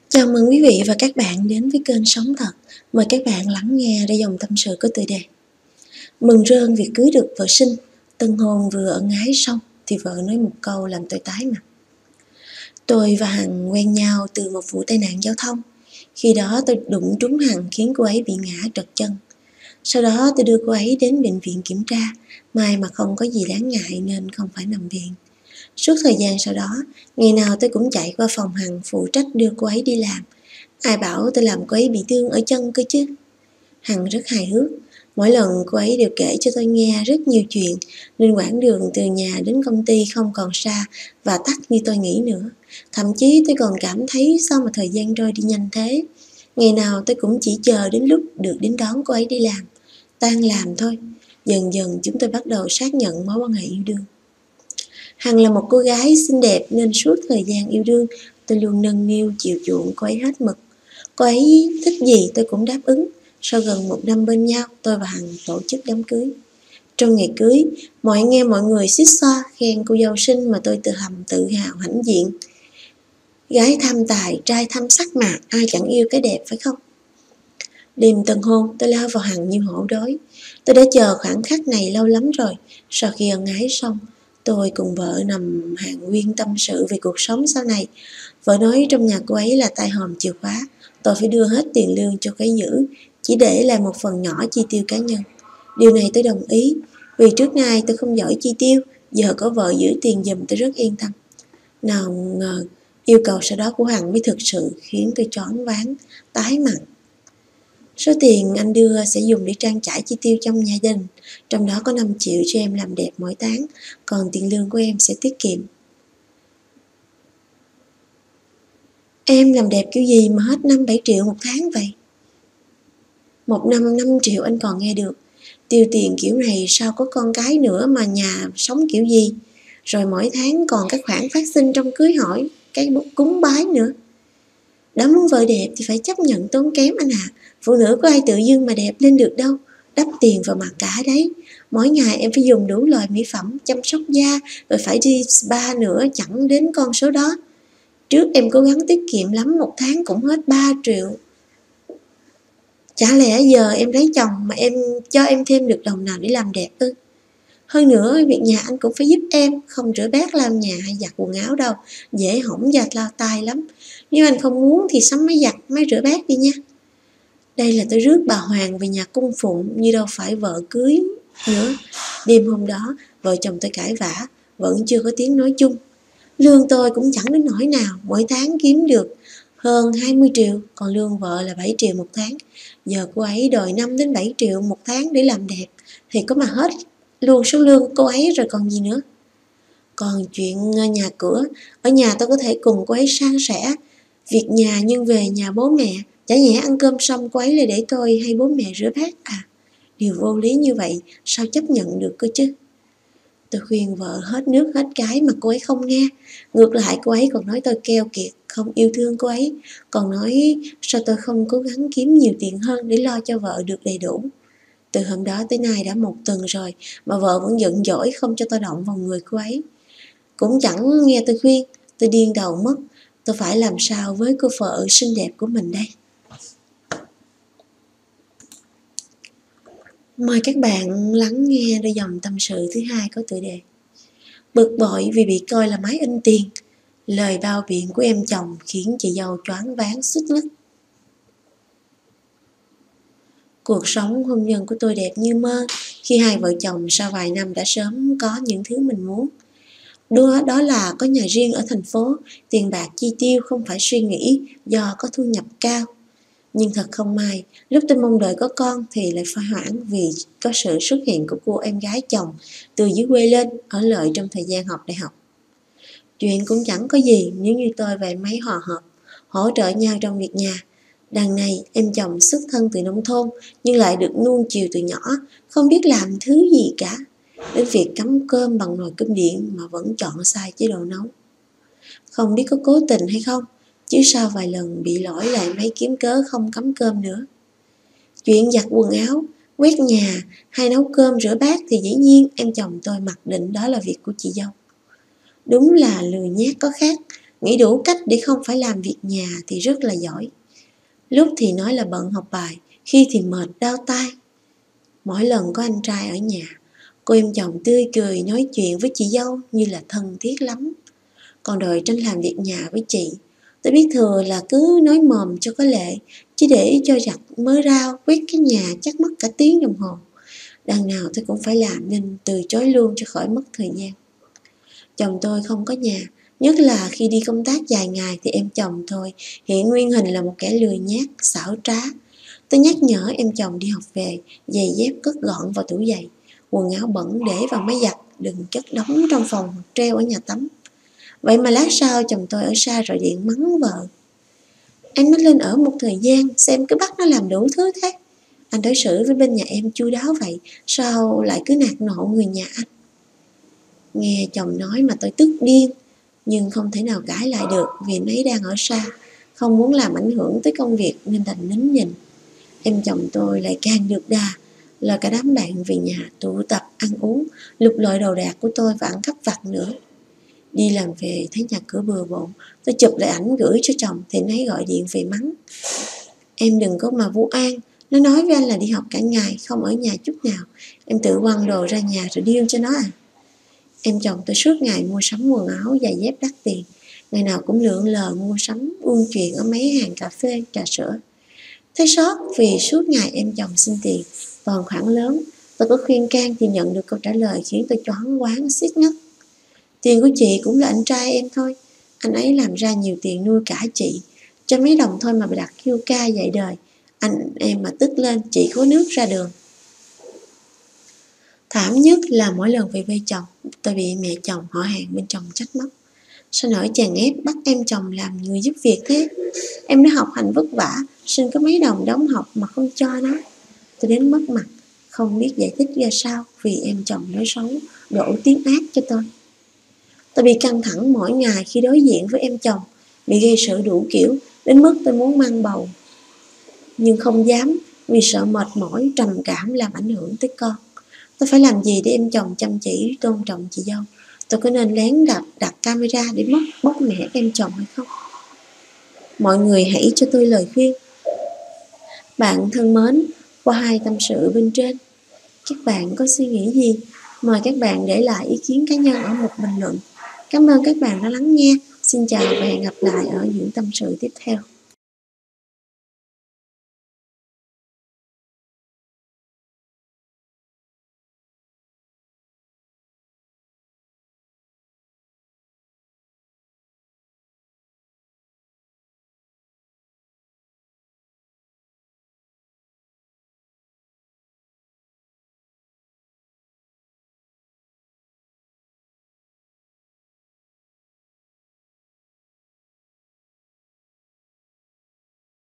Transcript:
Chào mừng quý vị và các bạn đến với kênh Sống Thật. Mời các bạn lắng nghe để dòng tâm sự có tựa đề: Mừng rơn vì cưới được vợ xinh, tân hôn vừa ân ái xong thì vợ nói một câu làm tôi tái mặt. Tôi và Hằng quen nhau từ một vụ tai nạn giao thông. Khi đó tôi đụng trúng Hằng khiến cô ấy bị ngã trật chân. Sau đó tôi đưa cô ấy đến bệnh viện kiểm tra, may mà không có gì đáng ngại nên không phải nằm viện. Suốt thời gian sau đó, ngày nào tôi cũng chạy qua phòng Hằng phụ trách đưa cô ấy đi làm. Ai bảo tôi làm cô ấy bị thương ở chân cơ chứ. Hằng rất hài hước. Mỗi lần cô ấy đều kể cho tôi nghe rất nhiều chuyện, nên quãng đường từ nhà đến công ty không còn xa và tắc như tôi nghĩ nữa. Thậm chí tôi còn cảm thấy sao mà thời gian trôi đi nhanh thế. Ngày nào tôi cũng chỉ chờ đến lúc được đến đón cô ấy đi làm. Tan làm thôi. Dần dần chúng tôi bắt đầu xác nhận mối quan hệ yêu đương. Hằng là một cô gái xinh đẹp nên suốt thời gian yêu đương tôi luôn nâng niu chiều chuộng cô ấy hết mực. Cô ấy thích gì tôi cũng đáp ứng. Sau gần 1 năm bên nhau, tôi và Hằng tổ chức đám cưới. Trong ngày cưới, nghe mọi người xít xoa khen cô dâu xinh mà tôi tự hào hãnh diện. Gái tham tài, trai tham sắc mà, ai chẳng yêu cái đẹp phải không? Đêm tân hôn, tôi lao vào Hằng như hổ đói. Tôi đã chờ khoảng khắc này lâu lắm rồi. Sau khi ân ái xong, tôi cùng vợ nằm hàng huyên tâm sự về cuộc sống sau này. Vợ nói trong nhà cô ấy là tay hòm chìa khóa, tôi phải đưa hết tiền lương cho cái giữ, chỉ để lại một phần nhỏ chi tiêu cá nhân. Điều này tôi đồng ý, vì trước nay tôi không giỏi chi tiêu, giờ có vợ giữ tiền giùm tôi rất yên tâm. Nào ngờ, yêu cầu sau đó của Hằng mới thực sự khiến tôi choáng váng, tái mặt. Số tiền anh đưa sẽ dùng để trang trải chi tiêu trong gia đình, trong đó có 5 triệu cho em làm đẹp mỗi tháng, còn tiền lương của em sẽ tiết kiệm. Em làm đẹp kiểu gì mà hết 5-7 triệu một tháng vậy? Một năm 5 triệu anh còn nghe được. Tiêu tiền kiểu này sao có con cái nữa mà nhà sống kiểu gì? Rồi mỗi tháng còn các khoản phát sinh trong cưới hỏi, cái cúng bái nữa. Đã muốn vợ đẹp thì phải chấp nhận tốn kém anh ạ. Phụ nữ có ai tự dưng mà đẹp lên được đâu. Đắp tiền vào mặt cả đấy. Mỗi ngày em phải dùng đủ loại mỹ phẩm, chăm sóc da, rồi phải đi spa nữa, chẳng đến con số đó. Trước em cố gắng tiết kiệm lắm, một tháng cũng hết 3 triệu. Chả lẽ giờ em lấy chồng mà em cho em thêm được đồng nào để làm đẹp ư? Hơn nữa, việc nhà anh cũng phải giúp em, không rửa bát lau nhà hay giặt quần áo đâu, dễ hỏng và lao tay lắm. Nếu anh không muốn thì sắm máy giặt, máy rửa bát đi nha. Đây là tôi rước bà Hoàng về nhà cung phụng như đâu phải vợ cưới nữa. Đêm hôm đó, vợ chồng tôi cãi vã, vẫn chưa có tiếng nói chung. Lương tôi cũng chẳng đến nỗi nào, mỗi tháng kiếm được hơn 20 triệu, còn lương vợ là 7 triệu một tháng. Giờ cô ấy đòi 5-7 triệu một tháng để làm đẹp, thì có mà hết luôn số lương cô ấy rồi còn gì nữa. Còn chuyện nhà cửa, ở nhà tôi có thể cùng cô ấy san sẻ việc nhà, nhưng về nhà bố mẹ, chả nhẽ ăn cơm xong cô ấy lại để tôi hay bố mẹ rửa bát à? Điều vô lý như vậy sao chấp nhận được cơ chứ? Tôi khuyên vợ hết nước hết cái mà cô ấy không nghe. Ngược lại cô ấy còn nói tôi keo kiệt, không yêu thương cô ấy. Còn nói sao tôi không cố gắng kiếm nhiều tiền hơn để lo cho vợ được đầy đủ. Từ hôm đó tới nay đã 1 tuần rồi mà vợ vẫn giận dỗi không cho tôi động vào người cô ấy. Cũng chẳng nghe tôi khuyên, tôi điên đầu mất. Tôi phải làm sao với cô vợ xinh đẹp của mình đây? Mời các bạn lắng nghe đôi dòng tâm sự thứ hai có tựa đề: Bực bội vì bị coi là máy in tiền. Lời bao biện của em chồng khiến chị dâu choáng váng suýt ngất. Cuộc sống hôn nhân của tôi đẹp như mơ khi hai vợ chồng sau vài năm đã sớm có những thứ mình muốn. Đó là có nhà riêng ở thành phố, tiền bạc chi tiêu không phải suy nghĩ do có thu nhập cao. Nhưng thật không may, lúc tôi mong đợi có con thì lại phải hoãn vì có sự xuất hiện của cô em gái chồng từ dưới quê lên ở lợi trong thời gian học đại học. Chuyện cũng chẳng có gì nếu như tôi và em ấy hòa hợp, hỗ trợ nhau trong việc nhà. Đằng này em chồng xuất thân từ nông thôn nhưng lại được nuông chiều từ nhỏ, không biết làm thứ gì cả. Đến việc cắm cơm bằng nồi cơm điện mà vẫn chọn sai chế độ nấu. Không biết có cố tình hay không, chứ sau vài lần bị lỗi lại mấy kiếm cớ không cắm cơm nữa. Chuyện giặt quần áo, quét nhà hay nấu cơm rửa bát thì dĩ nhiên em chồng tôi mặc định đó là việc của chị dâu. Đúng là lười nhác có khác, nghĩ đủ cách để không phải làm việc nhà thì rất là giỏi. Lúc thì nói là bận học bài, khi thì mệt đau tay. Mỗi lần có anh trai ở nhà, cô em chồng tươi cười nói chuyện với chị dâu như là thân thiết lắm. Còn đòi tranh làm việc nhà với chị, tôi biết thừa là cứ nói mồm cho có lệ, chứ để cho giặt mớ rau, quét cái nhà chắc mất cả tiếng đồng hồ. Đằng nào tôi cũng phải làm nên từ chối luôn cho khỏi mất thời gian. Chồng tôi không có nhà, nhất là khi đi công tác dài ngày thì em chồng tôi hiện nguyên hình là một kẻ lười nhác, xảo trá. Tôi nhắc nhở em chồng đi học về, giày dép cất gọn vào tủ giày, quần áo bẩn để vào máy giặt, đừng chất đống trong phòng hoặc treo ở nhà tắm. Vậy mà lát sau chồng tôi ở xa rồi điện mắng vợ. Anh mới lên ở một thời gian, xem cứ bắt nó làm đủ thứ thế. Anh đối xử với bên nhà em chu đáo vậy, sao lại cứ nạt nộ người nhà anh? Nghe chồng nói mà tôi tức điên, nhưng không thể nào cãi lại được vì anh ấy đang ở xa, không muốn làm ảnh hưởng tới công việc nên đành nín nhìn. Em chồng tôi lại càng được đà, là cả đám bạn về nhà tụ tập ăn uống, lục lọi đồ đạc của tôi và ăn cắp vặt nữa. Đi làm về thấy nhà cửa bừa bộn, tôi chụp lại ảnh gửi cho chồng thì anh ấy gọi điện về mắng. Em đừng có mà vu oan, nó nói với anh là đi học cả ngày, không ở nhà chút nào. Em tự quăng đồ ra nhà rồi điêu cho nó à? Em chồng tôi suốt ngày mua sắm quần áo, giày dép đắt tiền, ngày nào cũng lượn lờ mua sắm, buôn chuyện ở mấy hàng cà phê, trà sữa. Thấy sót vì suốt ngày em chồng xin tiền, toàn khoản lớn. Tôi có khuyên can thì nhận được câu trả lời khiến tôi choáng váng suýt ngất. Tiền của chị cũng là anh trai em thôi, anh ấy làm ra nhiều tiền nuôi cả chị, cho mấy đồng thôi mà bà đặt kêu ca dạy đời. Anh em mà tức lên chị có nước ra đường. Thảm nhất là mỗi lần về quê chồng, tôi bị mẹ chồng họ hàng bên chồng trách móc. Sao nổi chàng ép bắt em chồng làm người giúp việc thế? Em đã học hành vất vả, xin có mấy đồng đóng học mà không cho nó. Tôi đến mất mặt, không biết giải thích ra sao vì em chồng nói xấu, đổ tiếng ác cho tôi. Tôi bị căng thẳng mỗi ngày khi đối diện với em chồng, bị gây sự đủ kiểu, đến mức tôi muốn mang bầu. Nhưng không dám vì sợ mệt mỏi, trầm cảm làm ảnh hưởng tới con. Tôi phải làm gì để em chồng chăm chỉ, tôn trọng chị dâu? Tôi có nên lén đặt camera để bóc mẹ em chồng hay không? Mọi người hãy cho tôi lời khuyên. Bạn thân mến, qua hai tâm sự bên trên, các bạn có suy nghĩ gì? Mời các bạn để lại ý kiến cá nhân ở một bình luận. Cảm ơn các bạn đã lắng nghe. Xin chào và hẹn gặp lại ở những tâm sự tiếp theo.